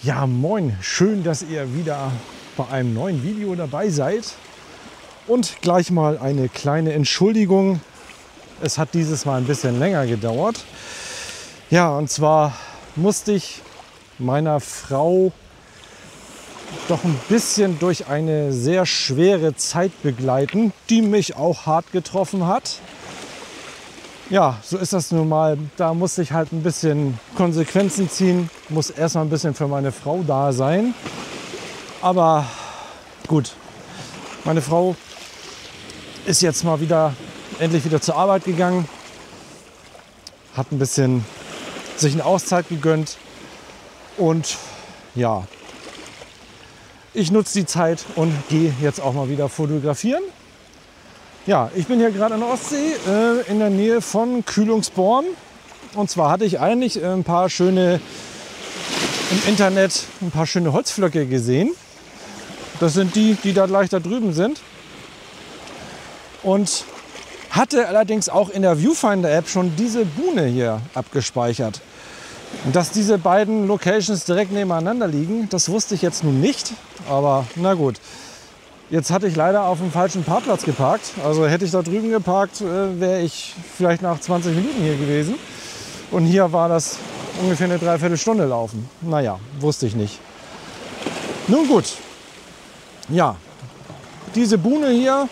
Ja, moin, schön, dass ihr wieder bei einem neuen Video dabei seid. Und gleich mal eine kleine Entschuldigung. Es hat dieses Mal ein bisschen länger gedauert. Ja, und zwar musste ich meiner Frau doch ein bisschen durch eine sehr schwere Zeit begleiten, die mich auch hart getroffen hat. Ja, so ist das nun mal. Da musste ich halt ein bisschen Konsequenzen ziehen, muss erstmal ein bisschen für meine Frau da sein. Aber gut, meine Frau ist jetzt mal endlich wieder zur Arbeit gegangen, hat ein bisschen sich eine Auszeit gegönnt und ja, ich nutze die Zeit und gehe jetzt auch mal wieder fotografieren. Ja, ich bin hier gerade an der Ostsee in der Nähe von Kühlungsborn. Und zwar hatte ich eigentlich im Internet ein paar schöne Holzflöcke gesehen. Das sind die da gleich da drüben sind. Und hatte allerdings auch in der Viewfinder-App schon diese Buhne hier abgespeichert. Und dass diese beiden Locations direkt nebeneinander liegen, das wusste ich jetzt nun nicht. Aber na gut. Jetzt hatte ich leider auf dem falschen Parkplatz geparkt. Also hätte ich da drüben geparkt, wäre ich vielleicht nach 20 Minuten hier gewesen. Und hier war das ungefähr eine Dreiviertelstunde laufen. Naja, wusste ich nicht. Nun gut. Ja, diese Buhne hier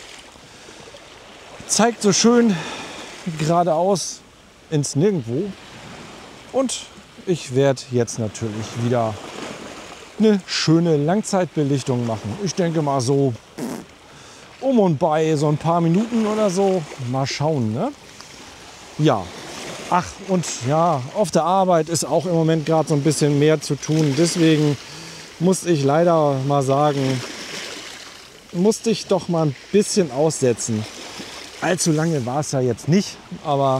zeigt so schön geradeaus ins Nirgendwo. Und ich werde jetzt natürlich wieder eine schöne Langzeitbelichtung machen. Ich denke mal so um und bei so ein paar Minuten oder so. Mal schauen, ne? Ja. Ach, und ja, auf der Arbeit ist auch im Moment gerade so ein bisschen mehr zu tun. Deswegen muss ich leider mal sagen, musste ich doch mal ein bisschen aussetzen. Allzu lange war es ja jetzt nicht, aber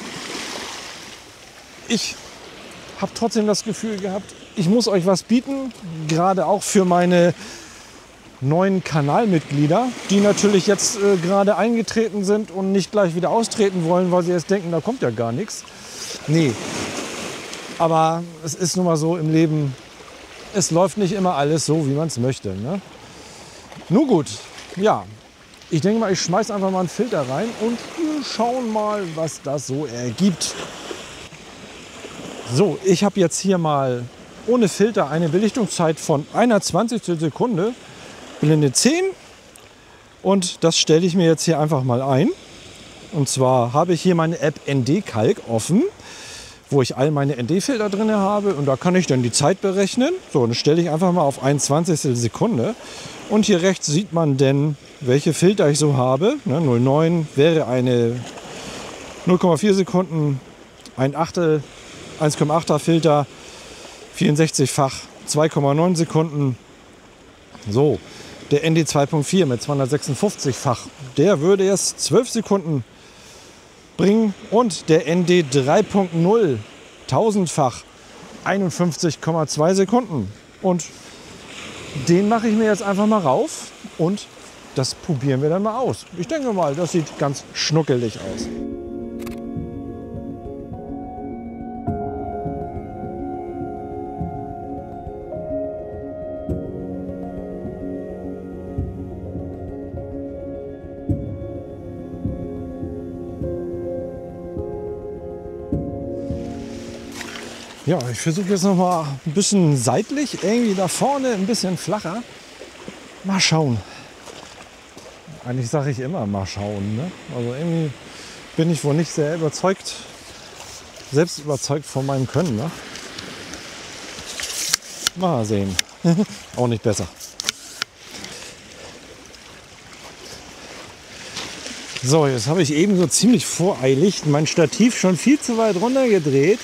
ich habe trotzdem das Gefühl gehabt, ich muss euch was bieten, gerade auch für meine neuen Kanalmitglieder, die natürlich jetzt gerade eingetreten sind und nicht gleich wieder austreten wollen, weil sie jetzt denken, da kommt ja gar nichts. Nee, aber es ist nun mal so im Leben, es läuft nicht immer alles so, wie man es möchte. Ne? Nun gut, ja, ich denke mal, ich schmeiße einfach mal einen Filter rein und wir schauen mal, was das so ergibt. So, ich habe jetzt hier mal ohne Filter eine Belichtungszeit von 1/20 Sekunde, Blende 10. Und das stelle ich mir jetzt hier einfach mal ein. Und zwar habe ich hier meine App ND-Calc offen, wo ich all meine ND-Filter drin habe. Und da kann ich dann die Zeit berechnen. So, dann stelle ich einfach mal auf 1/20 Sekunde. Und hier rechts sieht man denn, welche Filter ich so habe. 0,9 wäre eine 0,4 Sekunden, ein Achtel, 1,8er Filter, 64-fach, 2,9 Sekunden. So, der ND 2.4 mit 256-fach, der würde jetzt 12 Sekunden bringen. Und der ND 3.0, 1000-fach, 51,2 Sekunden. Und den mache ich mir jetzt einfach mal rauf und das probieren wir dann mal aus. Ich denke mal, das sieht ganz schnuckelig aus. Ja, ich versuche jetzt noch mal ein bisschen seitlich, irgendwie da vorne ein bisschen flacher. Mal schauen. Eigentlich sage ich immer mal schauen. Ne? Also irgendwie bin ich wohl nicht sehr selbst überzeugt von meinem Können. Ne? Mal sehen. Auch nicht besser. So, jetzt habe ich eben so ziemlich voreilig mein Stativ schon viel zu weit runter gedreht,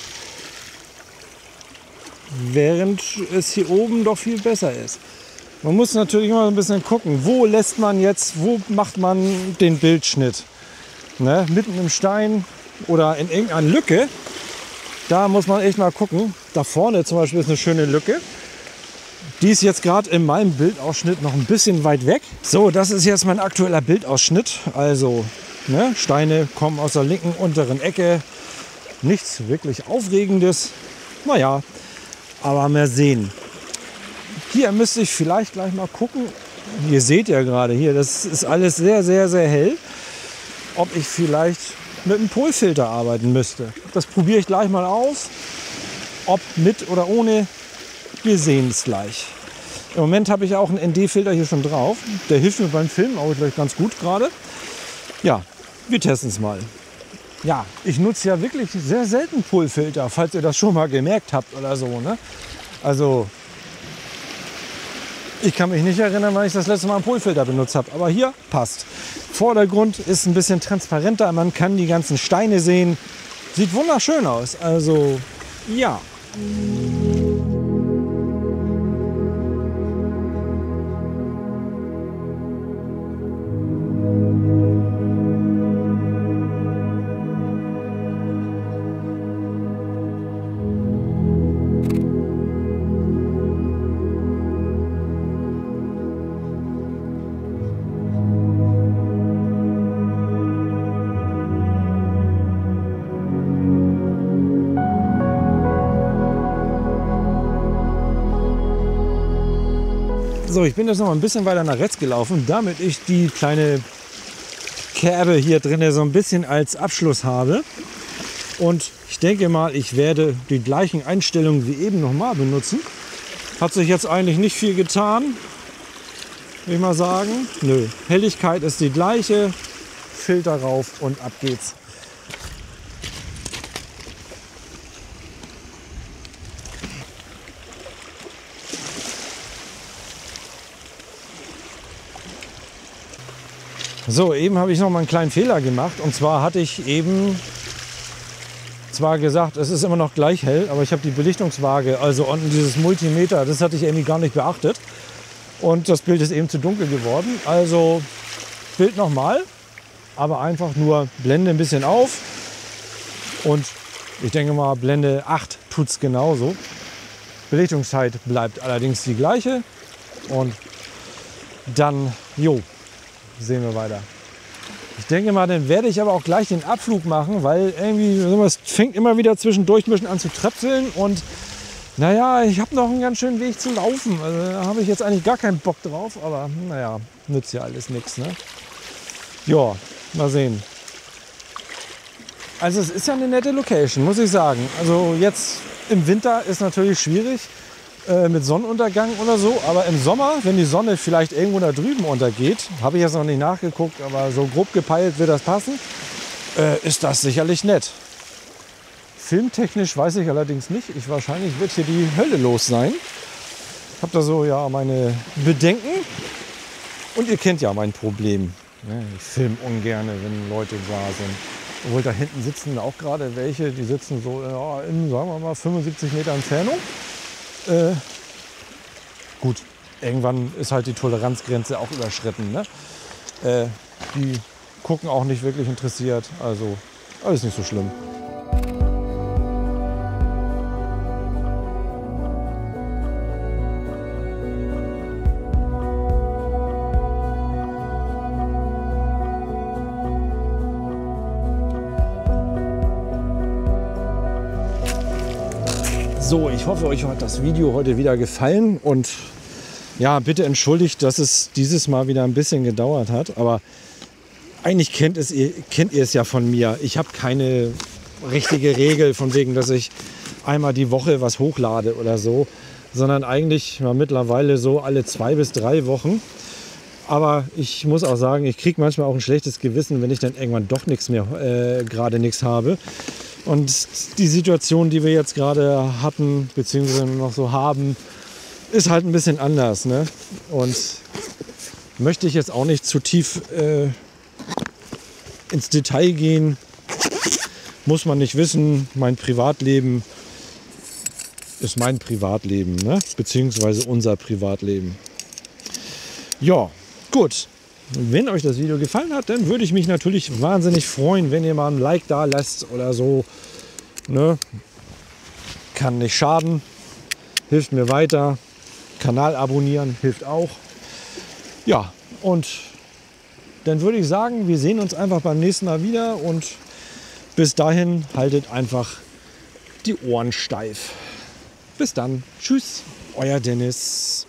während es hier oben doch viel besser ist. Man muss natürlich immer ein bisschen gucken, wo macht man den Bildschnitt? Ne? Mitten im Stein oder in irgendeiner Lücke, da muss man echt mal gucken. Da vorne zum Beispiel ist eine schöne Lücke. Die ist jetzt gerade in meinem Bildausschnitt noch ein bisschen weit weg. So, das ist jetzt mein aktueller Bildausschnitt. Also, ne, Steine kommen aus der linken unteren Ecke. Nichts wirklich Aufregendes. Naja, aber mal sehen. Hier müsste ich vielleicht gleich mal gucken. Ihr seht ja gerade hier, das ist alles sehr, sehr, sehr hell. Ob ich vielleicht mit einem Polfilter arbeiten müsste. Das probiere ich gleich mal aus. Ob mit oder ohne, wir sehen es gleich. Im Moment habe ich auch einen ND-Filter hier schon drauf. Der hilft mir beim Filmen auch gleich ganz gut gerade. Ja, wir testen es mal. Ja, ich nutze ja wirklich sehr selten Polfilter, falls ihr das schon mal gemerkt habt oder so, ne? Also, ich kann mich nicht erinnern, wann ich das letzte Mal einen Polfilter benutzt habe. Aber hier passt. Vordergrund ist ein bisschen transparenter. Man kann die ganzen Steine sehen. Sieht wunderschön aus. Also, ja. So, ich bin jetzt noch mal ein bisschen weiter nach rechts gelaufen, damit ich die kleine Kerbe hier drin so ein bisschen als Abschluss habe. Und ich denke mal, ich werde die gleichen Einstellungen wie eben noch mal benutzen. Hat sich jetzt eigentlich nicht viel getan, will ich mal sagen. Nö, Helligkeit ist die gleiche, Filter rauf und ab geht's. So, eben habe ich noch mal einen kleinen Fehler gemacht. Und zwar hatte ich eben zwar gesagt, es ist immer noch gleich hell, aber ich habe die Belichtungswaage, also unten dieses Multimeter, das hatte ich irgendwie gar nicht beachtet. Und das Bild ist eben zu dunkel geworden. Also Bild nochmal, aber einfach nur Blende ein bisschen auf. Und ich denke mal, Blende 8 tut es genauso. Belichtungszeit bleibt allerdings die gleiche. Und dann, sehen wir weiter. Ich denke mal, dann werde ich aber auch gleich den Abflug machen, weil irgendwie es fängt immer wieder zwischendurch ein bisschen an zu tröpfeln und naja, ich habe noch einen ganz schönen Weg zu laufen. Also, da habe ich jetzt eigentlich gar keinen Bock drauf, aber naja, nützt ja alles nichts, ne? Ja, mal sehen. Also es ist ja eine nette Location, muss ich sagen. Also jetzt im Winter ist natürlich schwierig mit Sonnenuntergang oder so, aber im Sommer, wenn die Sonne vielleicht irgendwo da drüben untergeht, habe ich jetzt noch nicht nachgeguckt, aber so grob gepeilt wird das passen, ist das sicherlich nett. Filmtechnisch weiß ich allerdings nicht. Wahrscheinlich wird hier die Hölle los sein. Ich habe da so ja meine Bedenken und ihr kennt ja mein Problem. Ich filme ungern, wenn Leute da sind. Obwohl da hinten sitzen auch gerade welche, die sitzen so in, sagen wir mal, 75 Meter Entfernung. Gut, irgendwann ist halt die Toleranzgrenze auch überschritten. Ne? Die gucken auch nicht wirklich interessiert, also alles nicht so schlimm. So, ich hoffe, euch hat das Video heute wieder gefallen und ja, bitte entschuldigt, dass es dieses Mal wieder ein bisschen gedauert hat, aber eigentlich kennt ihr es ja von mir. Ich habe keine richtige Regel von wegen, dass ich einmal die Woche was hochlade oder so, sondern eigentlich mittlerweile so alle 2 bis 3 Wochen. Aber ich muss auch sagen, ich kriege manchmal auch ein schlechtes Gewissen, wenn ich dann irgendwann doch nichts mehr, gerade nichts habe. Und die Situation, die wir jetzt gerade hatten, beziehungsweise noch so haben, ist halt ein bisschen anders. Ne? Und möchte ich jetzt auch nicht zu tief ins Detail gehen. Muss man nicht wissen. Mein Privatleben ist mein Privatleben, ne? Beziehungsweise unser Privatleben. Ja, gut. Wenn euch das Video gefallen hat, dann würde ich mich natürlich wahnsinnig freuen, wenn ihr mal ein Like da lasst oder so. Ne? Kann nicht schaden, hilft mir weiter. Kanal abonnieren hilft auch. Ja, und dann würde ich sagen, wir sehen uns einfach beim nächsten Mal wieder und bis dahin haltet einfach die Ohren steif. Bis dann. Tschüss, euer Dennis.